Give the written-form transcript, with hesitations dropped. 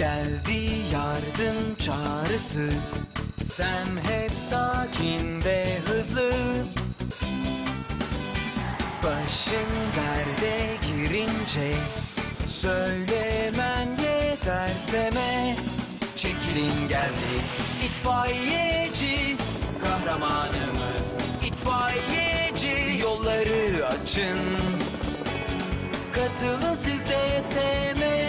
Geldi yardım çağrısı. Sam hep sakin ve hızlı. Başın derde girince söylemen yeter Sam'e. Çekilin geldi itfaiyeci, kahramanımız itfaiyeci. Yolları açın, katılın siz de Sam'e.